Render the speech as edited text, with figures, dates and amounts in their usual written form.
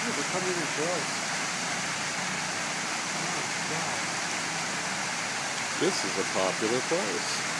Yeah, they're coming in droves. Oh, This is a popular place.